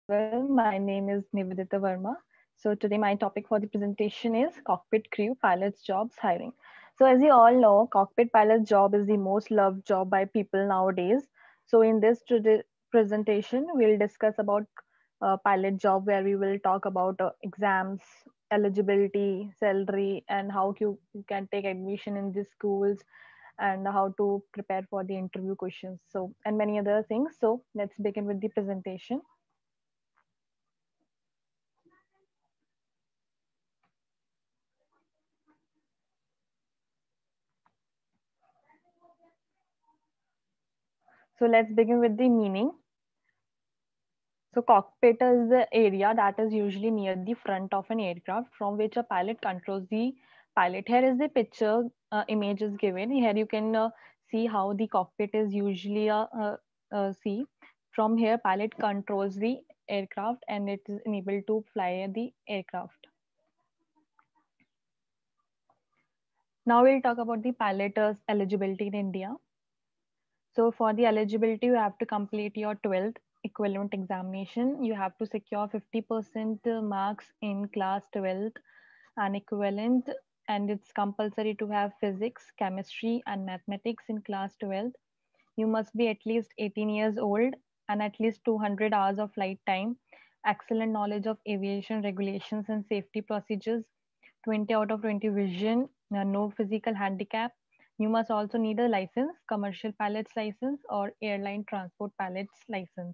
well. My name is Nivedita Verma. So today my topic for the presentation is cockpit crew pilots jobs hiring. So as you all know, cockpit pilot job is the most loved job by people nowadays. So in this presentation, we'll discuss about pilot job where we will talk about exams, eligibility, salary, and how you can take admission in these schools and how to prepare for the interview questions. So and many other things. So let's begin with the presentation. So let's begin with the meaning. So cockpit is the area that is usually near the front of an aircraft from which a pilot controls the pilot. Here is the picture image is given. Here you can see how the cockpit is usually see. From here, pilot controls the aircraft and it is enabled to fly the aircraft. Now we'll talk about the pilot's eligibility in India. So for the eligibility, you have to complete your 12th equivalent examination. You have to secure 50% marks in class 12th and equivalent, and it's compulsory to have physics, chemistry, and mathematics in class 12th. You must be at least 18 years old and at least 200 hours of flight time, excellent knowledge of aviation regulations and safety procedures, 20 out of 20 vision, no physical handicap. You must also need a license, commercial pilot's license or airline transport pilot's license.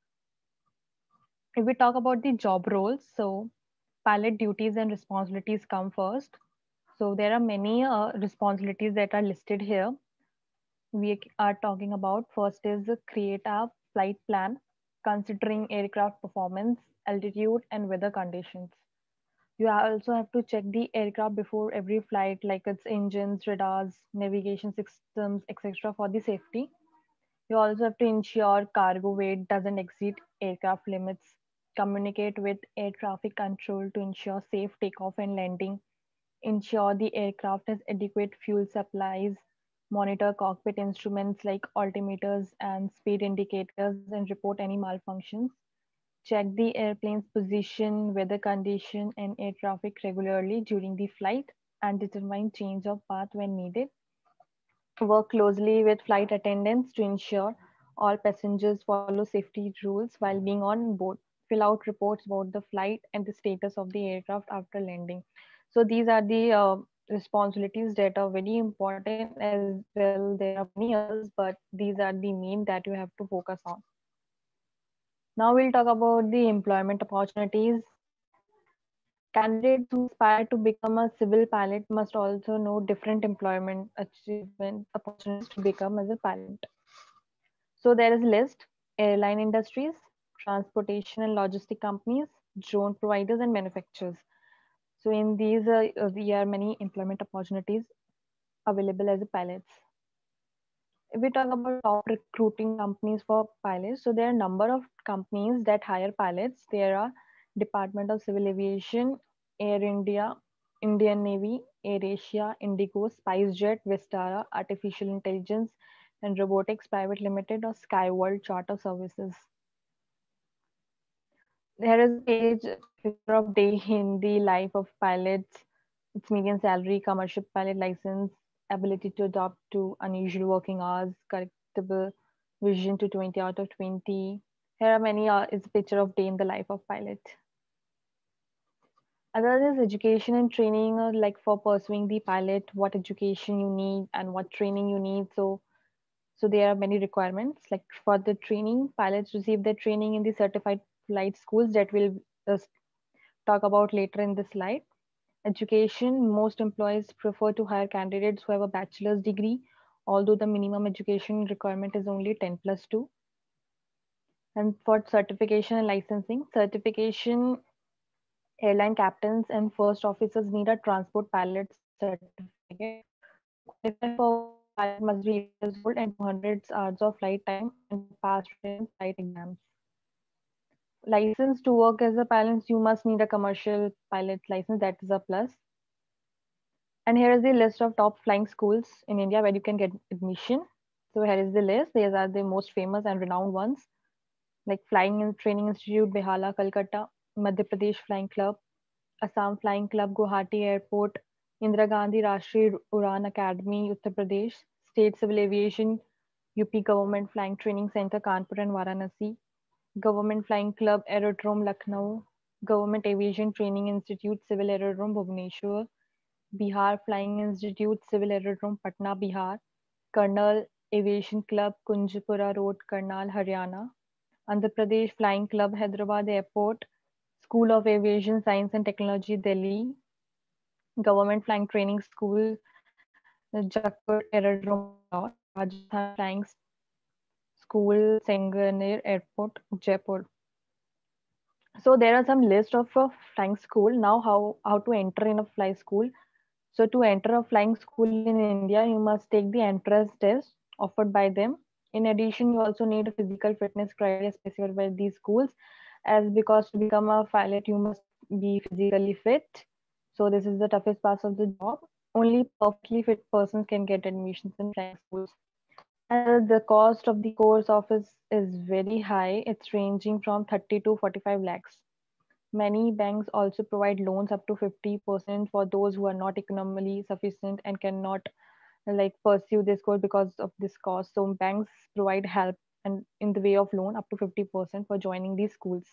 If we talk about the job roles, so pilot duties and responsibilities come first. So there are many responsibilities that are listed here. We are talking about first is create a flight plan considering aircraft performance, altitude, and weather conditions. You also have to check the aircraft before every flight, like its engines, radars, navigation systems, etc., for the safety. You also have to ensure cargo weight doesn't exceed aircraft limits, communicate with air traffic control to ensure safe takeoff and landing, ensure the aircraft has adequate fuel supplies, monitor cockpit instruments like altimeters and speed indicators and report any malfunctions, check the airplane's position, weather condition, and air traffic regularly during the flight, and determine change of path when needed. Work closely with flight attendants to ensure all passengers follow safety rules while being on board. Fill out reports about the flight and the status of the aircraft after landing. So these are the responsibilities that are very important as well. There are many others, but these are the main that you have to focus on. Now we'll talk about the employment opportunities. Candidates who aspire to become a civil pilot must also know different employment achievement opportunities to become as a pilot. So there is a list: airline industries, transportation and logistic companies, drone providers, and manufacturers. So in these, there are many employment opportunities available as a pilots. If we talk about top recruiting companies for pilots, so there are a number of companies that hire pilots. There are Department of Civil Aviation, Air India, Indian Navy, AirAsia, Indigo, SpiceJet, Vistara, Artificial Intelligence and Robotics Private Limited, or Skyworld Charter Services. There is a page, picture of day in the life of pilots. It's median salary, commercial pilot license, ability to adapt to unusual working hours, correctable vision to 20 out of 20. Here are many, it's a picture of day in the life of pilot. Other is education and training, like for pursuing the pilot, what education you need and what training you need. So there are many requirements. Like for the training, pilots receive their training in the certified flight schools that we'll talk about later in the slide. Education, most employers prefer to hire candidates who have a bachelor's degree, although the minimum education requirement is only 10 plus 2. And for certification and licensing, certification, airline captains and first officers need a transport pilot certificate. To qualify for which a pilot must be 18 years old and 200 hours of flight time and pass written flight exams. License to work as a pilot, you must need a commercial pilot license, that is a plus. And here is the list of top flying schools in India where you can get admission. So here is the list. These are the most famous and renowned ones. like Flying and Training Institute, Behala, Calcutta, Madhya Pradesh Flying Club, Assam Flying Club, Guwahati Airport, Indira Gandhi Rashtriya Uran Academy, Uttar Pradesh, State Civil Aviation, UP Government Flying Training Center, Kanpur and Varanasi, Government Flying Club, Aerodrome, Lucknow, Government Aviation Training Institute, Civil Aerodrome, Bhubaneswar, Bihar Flying Institute, Civil Aerodrome, Patna, Bihar, Karnal Aviation Club, Kunjpura Road, Karnal, Haryana, Andhra Pradesh Flying Club, Hyderabad Airport, School of Aviation Science and Technology, Delhi, Government Flying Training School, Jakut Aerodrome, Indore, Rajasthan Flying School, Sanganer Airport, Jaipur. So there are some list of flying school. Now how to enter in a fly school. So to enter a flying school in India, you must take the entrance test offered by them. In addition, you also need a physical fitness criteria specified by these schools, as because to become a pilot, you must be physically fit. So this is the toughest part of the job. Only perfectly fit persons can get admissions in flying schools. And the cost of the course office is very high. It's ranging from 30 to 45 lakhs. Many banks also provide loans up to 50% for those who are not economically sufficient and cannot like pursue this course because of this cost. So banks provide help and in the way of loan up to 50% for joining these schools.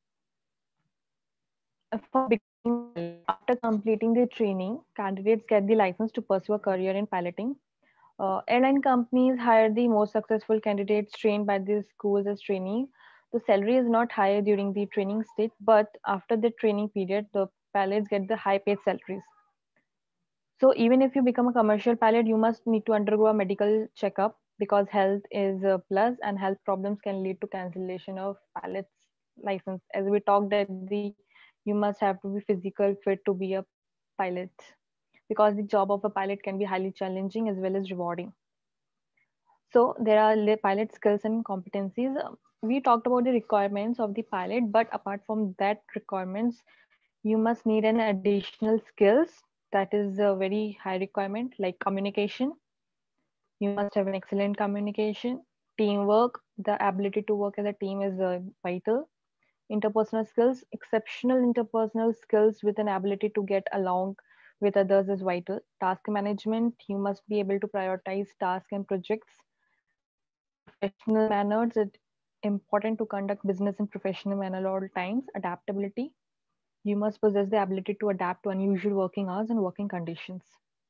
For becoming a pilot, after completing the training, candidates get the license to pursue a career in piloting. Airline companies hire the most successful candidates trained by these schools as trainees. The salary is not higher during the training stage, but after the training period, the pilots get the high paid salaries. So even if you become a commercial pilot, you must need to undergo a medical checkup because health is a plus and health problems can lead to cancellation of pilot's license. As we talked that you must have to be physical fit to be a pilot because the job of a pilot can be highly challenging as well as rewarding. So there are pilot skills and competencies. We talked about the requirements of the pilot, but apart from that requirements, you must need an additional skills that is a very high requirement like communication. You must have an excellent communication, teamwork, the ability to work as a team is vital. Interpersonal skills, exceptional interpersonal skills with an ability to get along with others is vital. Task management, you must be able to prioritize tasks and projects. Professional manners, it's important to conduct business in professional manner at all times. Adaptability, you must possess the ability to adapt to unusual working hours and working conditions.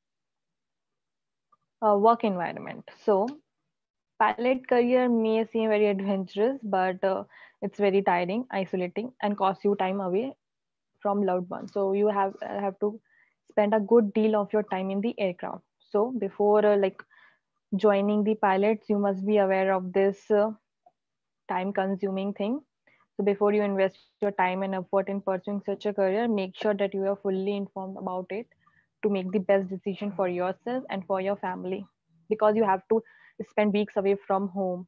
Work environment. So pilot career may seem very adventurous, but it's very tiring, isolating, and costs you time away from loved ones. So you have to spend a good deal of your time in the aircraft. So before like joining the pilots, you must be aware of this time consuming thing. So before you invest your time and effort in pursuing such a career, make sure that you are fully informed about it to make the best decision for yourself and for your family because you have to spend weeks away from home.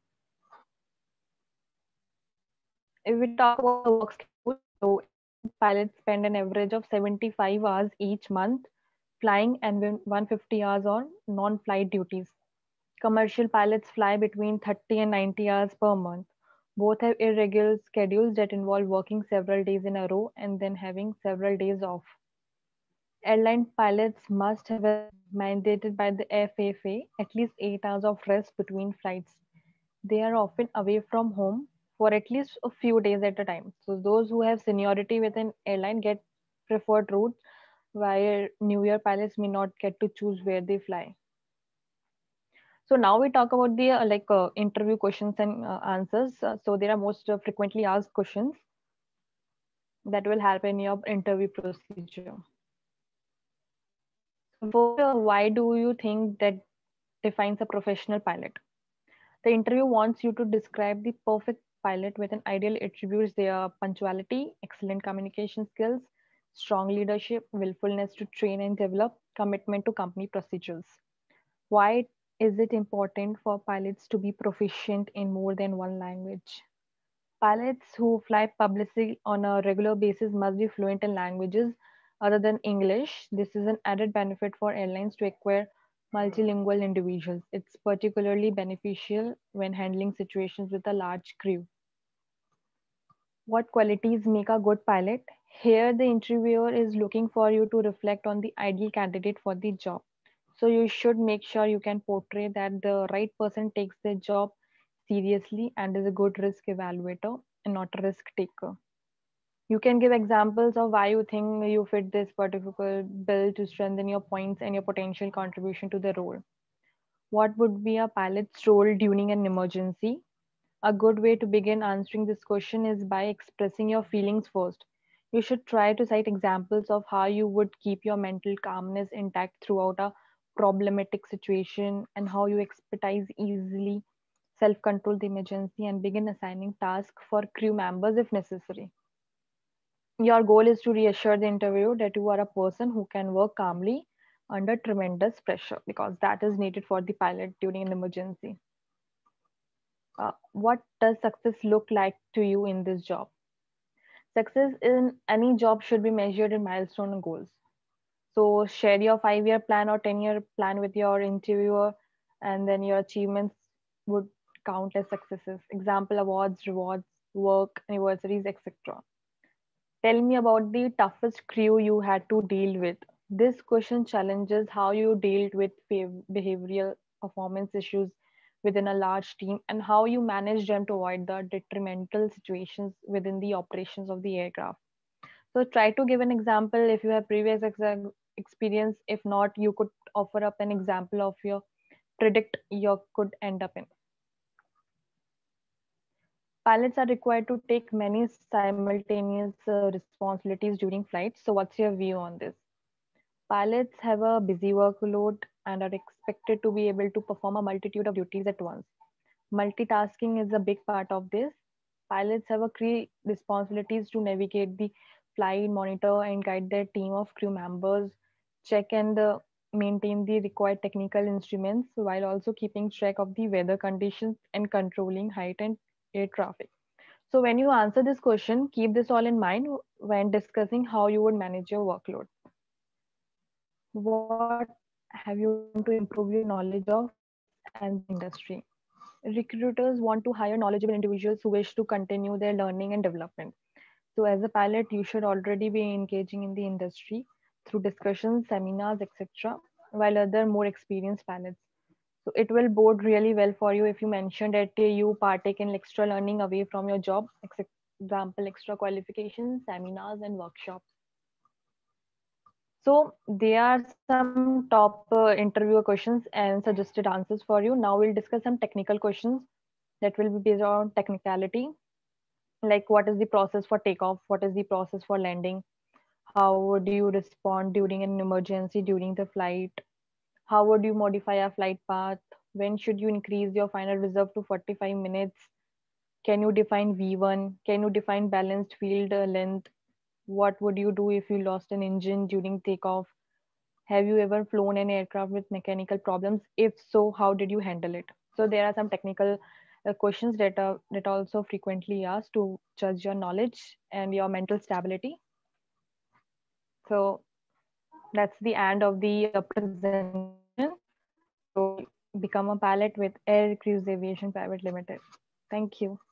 If we talk about the work schedule, so airline pilots spend an average of 75 hours each month flying and 150 hours on non-flight duties. Commercial pilots fly between 30 and 90 hours per month. Both have irregular schedules that involve working several days in a row and then having several days off. Airline pilots must have, as mandated by the FAA, at least 8 hours of rest between flights. They are often away from home for at least a few days at a time. So those who have seniority with an airline get preferred routes, while newer pilots may not get to choose where they fly. So now we talk about the interview questions and answers. So there are most frequently asked questions that will help in your interview procedure. So before, why do you think that defines a professional pilot? The interview wants you to describe the perfect pilot with an ideal attributes. They are punctuality, excellent communication skills, strong leadership, willfulness to train and develop, commitment to company procedures. Why is it important for pilots to be proficient in more than one language? Pilots who fly publicly on a regular basis must be fluent in languages other than English. This is an added benefit for airlines to acquire multilingual individuals. It's particularly beneficial when handling situations with a large crew. What qualities make a good pilot? Here, the interviewer is looking for you to reflect on the ideal candidate for the job. So, you should make sure you can portray that the right person takes their job seriously and is a good risk evaluator and not a risk taker. You can give examples of why you think you fit this particular bill to strengthen your points and your potential contribution to the role. What would be a pilot's role during an emergency? A good way to begin answering this question is by expressing your feelings first. You should try to cite examples of how you would keep your mental calmness intact throughout a problematic situation and how you expertise easily self control the emergency and begin assigning tasks for crew members if necessary. Your goal is to reassure the interviewer that you are a person who can work calmly under tremendous pressure because that is needed for the pilot during an emergency. What does success look like to you in this job? Success in any job should be measured in milestone and goals. So share your 5-year plan or 10-year plan with your interviewer, and then your achievements would count as successes. Example awards, rewards, work, anniversaries, etc. Tell me about the toughest crew you had to deal with. This question challenges how you dealt with behavioral performance issues within a large team and how you manage them to avoid the detrimental situations within the operations of the aircraft. So try to give an example if you have previous experience. If not, you could offer up an example of your predict you could end up in. Pilots are required to take many simultaneous responsibilities during flights. So what's your view on this? Pilots have a busy workload and are expected to be able to perform a multitude of duties at once. Multitasking is a big part of this. Pilots have a key responsibilities to navigate the flight, monitor and guide their team of crew members, check and maintain the required technical instruments while also keeping track of the weather conditions and controlling height and air traffic. So when you answer this question, keep this all in mind when discussing how you would manage your workload. What have you done to improve your knowledge of pilots and the industry? Recruiters want to hire knowledgeable individuals who wish to continue their learning and development. So, as a pilot, you should already be engaging in the industry through discussions, seminars, etc., while other more experienced pilots. So, it will bode really well for you if you mention that you partake in extra learning away from your job, example, extra qualifications, seminars, and workshops. So there are some top interviewer questions and suggested answers for you. Now we'll discuss some technical questions that will be based on technicality, like what is the process for takeoff, what is the process for landing, how would you respond during an emergency during the flight, how would you modify a flight path, when should you increase your final reserve to 45 minutes, can you define V1, can you define balanced field length, what would you do if you lost an engine during takeoff, have you ever flown an aircraft with mechanical problems? If so, how did you handle it? So there are some technical questions that are also frequently asked to judge your knowledge and your mental stability. So that's the end of the presentation. So become a pilot with Air Cruise Aviation Private Limited. Thank you.